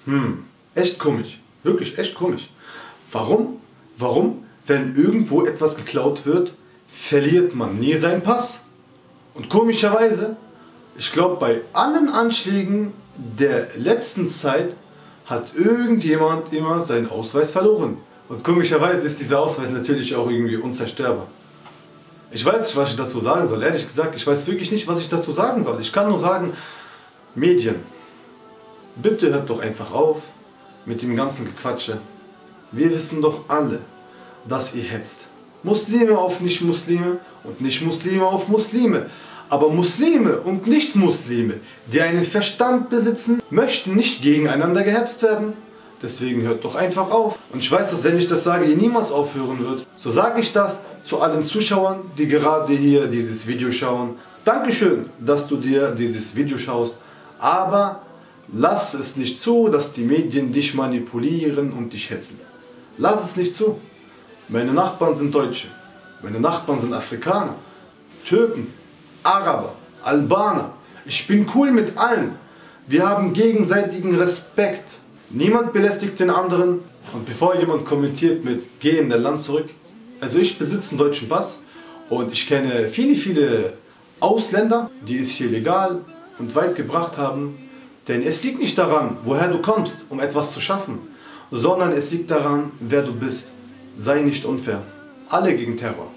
Echt komisch. Wirklich echt komisch. Warum? Warum, wenn irgendwo etwas geklaut wird, verliert man nie seinen Pass? Und komischerweise, ich glaube, bei allen Anschlägen der letzten Zeit hat irgendjemand immer seinen Ausweis verloren. Und komischerweise ist dieser Ausweis natürlich auch irgendwie unzerstörbar. Ich weiß nicht, was ich dazu sagen soll. Ehrlich gesagt, ich weiß wirklich nicht, was ich dazu sagen soll. Ich kann nur sagen, Medien, bitte hört doch einfach auf mit dem ganzen Gequatsche. Wir wissen doch alle, dass ihr hetzt. Muslime auf Nicht-Muslime und Nicht-Muslime auf Muslime. Aber Muslime und Nicht-Muslime, die einen Verstand besitzen, möchten nicht gegeneinander gehetzt werden. Deswegen hört doch einfach auf. Und ich weiß, dass wenn ich das sage, ihr niemals aufhören wird. So sage ich das zu allen Zuschauern, die gerade hier dieses Video schauen. Dankeschön, dass du dir dieses Video schaust. Aber lass es nicht zu, dass die Medien dich manipulieren und dich hetzen. Lass es nicht zu. Meine Nachbarn sind Deutsche. Meine Nachbarn sind Afrikaner, Türken, Araber, Albaner. Ich bin cool mit allen. Wir haben gegenseitigen Respekt. Niemand belästigt den anderen. Und bevor jemand kommentiert mit "Geh in dein Land zurück", also ich besitze einen deutschen Pass und ich kenne viele Ausländer, die es hier legal und weit gebracht haben. Denn es liegt nicht daran, woher du kommst, um etwas zu schaffen, sondern es liegt daran, wer du bist. Sei nicht unfair. Alle gegen Terror.